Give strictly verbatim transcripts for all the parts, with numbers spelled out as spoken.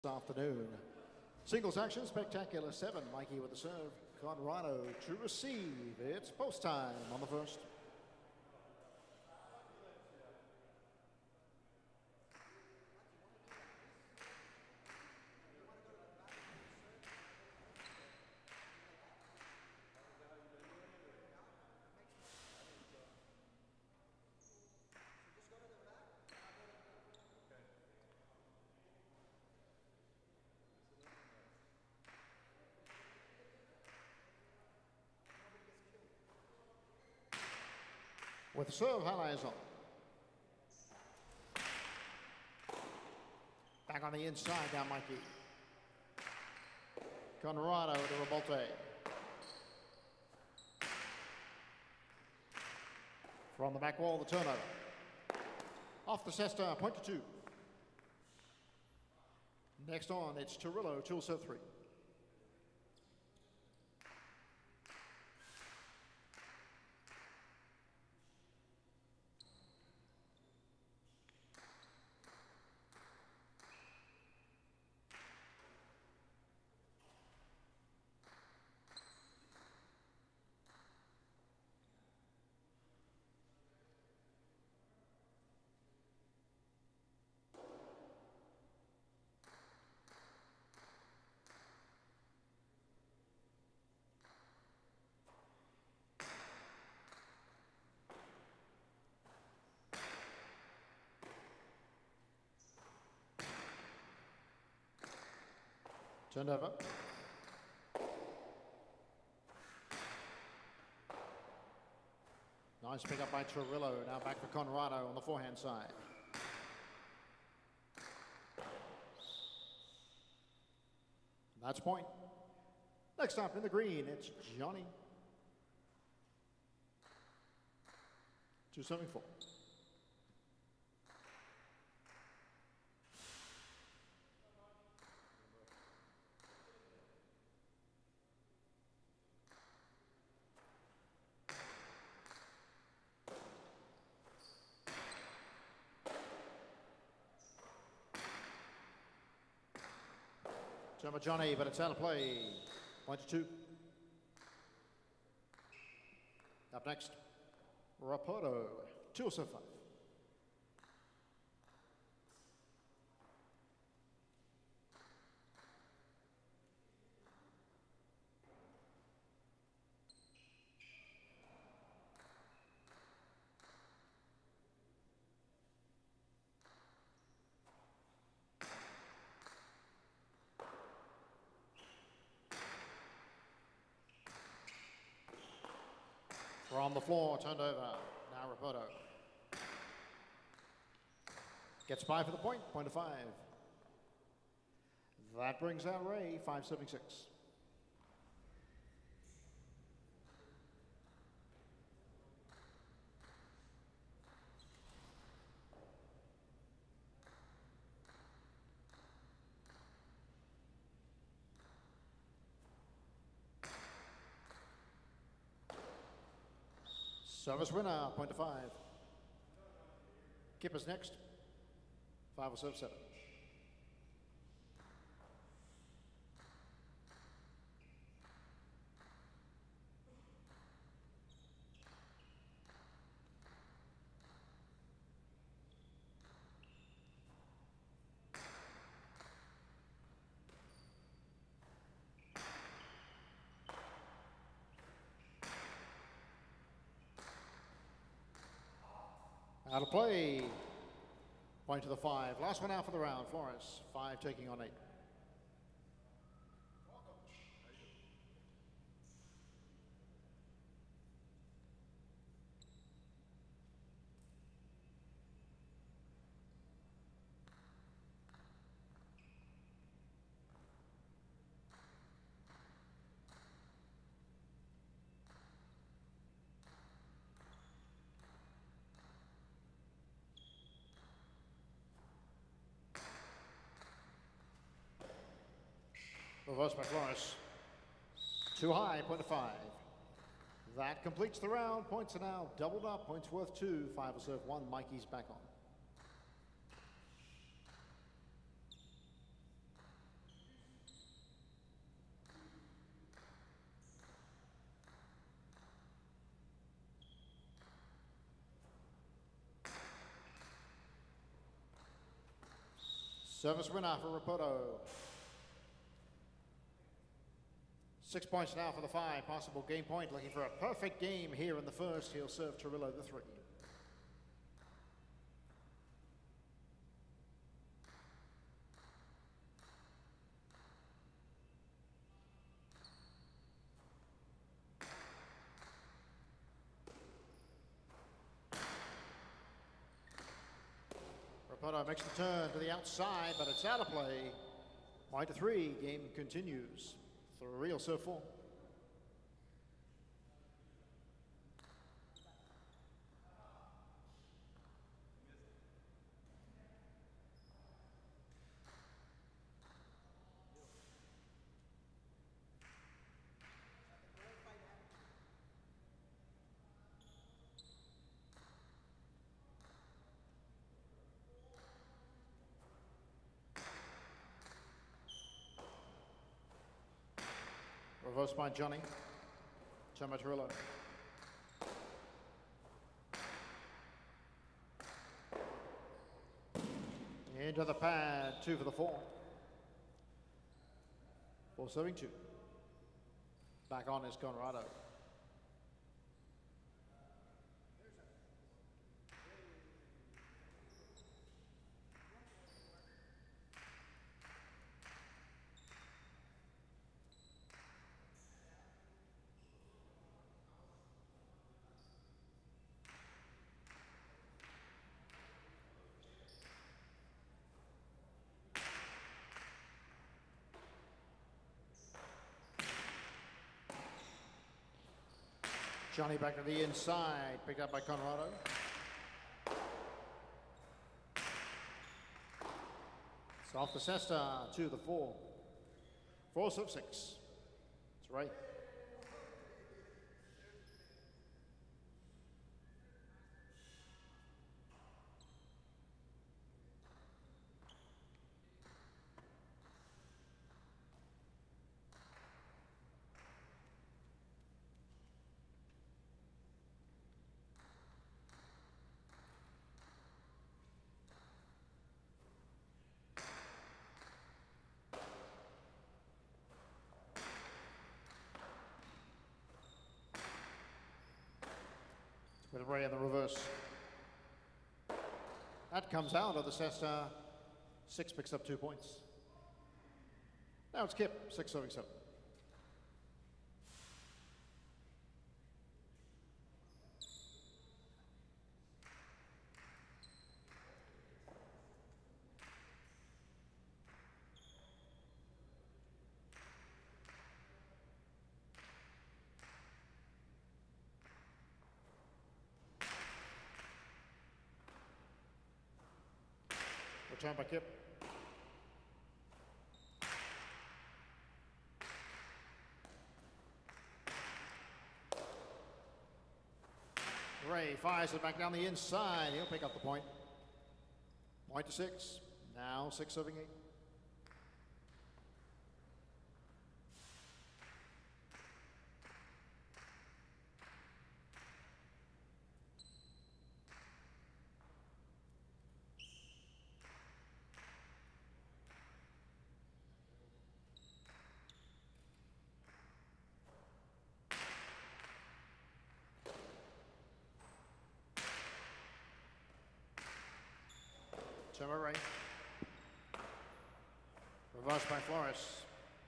Afternoon. Singles action, spectacular seven. Mikey with the serve. Conrado to receive. It's post time on the first. With the serve, highlights on. Back on the inside, down Mikey. Conrado to Revolte. From the back wall, the turnover. Off the cesta, point to two. Next on, it's Turillo, tool serve three. Turned over. Nice pick up by Turillo. Now back for Conrado on the forehand side. That's point. Next up in the green, it's Johnny. two seventy-four. Jumper Johnny, but it's out of play. Point to two. Up next, Rapoto, two oh five. From the floor, turned over. Now Rapoto. Gets by for the point, point of five. That brings out Ray, five seventy-six. Service winner, point to five. Kippers next. Five will serve seven. Out of play. Point to the five. Last one out for the round. Flores, five taking on eight. Reverse by Flores. Too high, point to five. That completes the round. Points are now doubled up. Points worth two. Five will serve one. Mikey's back on. Service winner for Rapoto. Six points now for the five. Possible game point. Looking for a perfect game here in the first. He'll serve Torillo the three. Rapoto makes the turn to the outside, but it's out of play. Point to three. Game continues. Three will serve four. Reversed by Johnny. Torillo. Into the pad, two for the four. Four serving two. Back on is Conrado. Johnny back to the inside, picked up by Conrado. It's off the cesta, two the four. Four sub six. That's right. With Ray in the reverse. That comes out of the cesta. Six picks up two points. Now it's Kip, six serving seven. Return by Kip. Ray fires it back down the inside. He'll pick up the point. Point to six. Now six serving eight. Ray. Reversed by Flores.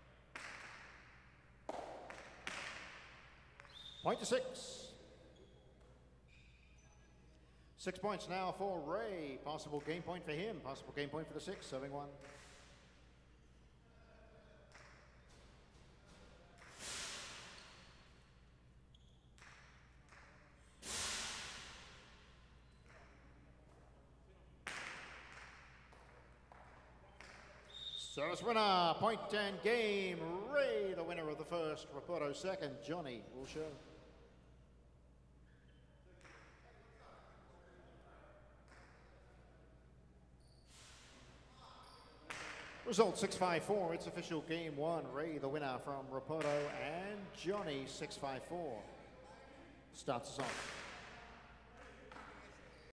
Point to six. Six points now for Ray. Possible game point for him. Possible game point for the six. Serving one. Service winner, point and game. Ray, the winner of the first. Rapoto second. Johnny will show. Result six five four. It's official game one. Ray, the winner from Rapoto, and Johnny six five four starts us off.